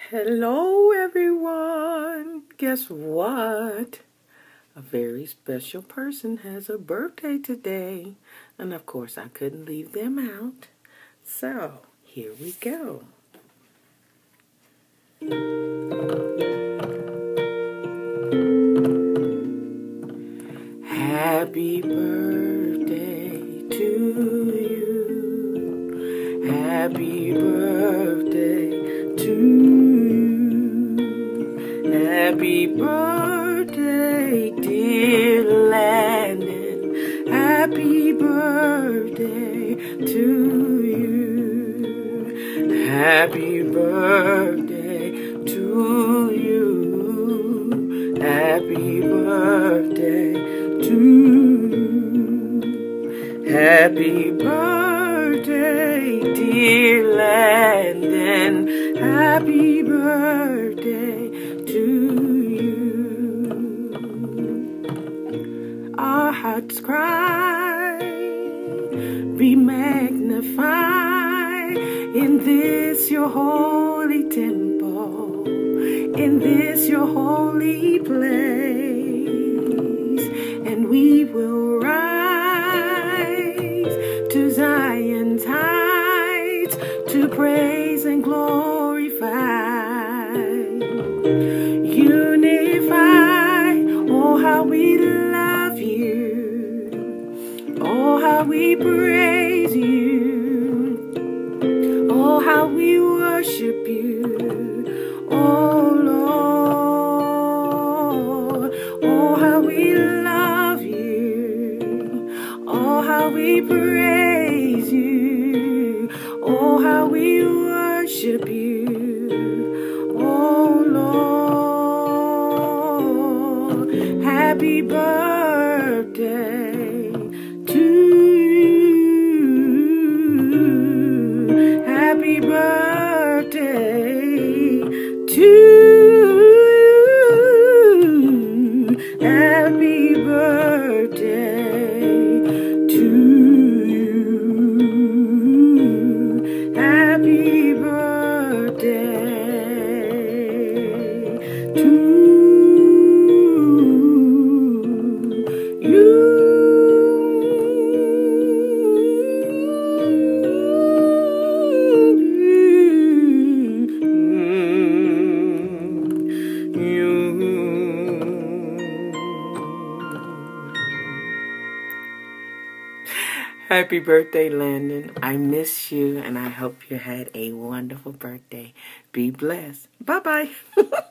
Hello, everyone. Guess what? A very special person has a birthday today. And of course, I couldn't leave them out. So, here we go. Happy birthday to you. Happy birthday to you. Happy birthday, dear Landon. Happy birthday to you. Happy birthday to you. Happy birthday to you. Happy birthday, dear Landon. Happy birthday to you. Our hearts cry, be magnified in this your holy temple, in this your holy place, and we will rise to Zion's heights to praise and glorify, unify. Oh, how we love you, oh, how we praise you, oh, how we worship you, oh Lord, oh, how we love you, oh, how we praise you, oh, how we worship you, oh Lord. Happy birthday to you. Happy birthday to you. Happy birthday to you. Happy birthday to you. Happy birthday, Landon. I miss you, and I hope you had a wonderful birthday. Be blessed. Bye-bye.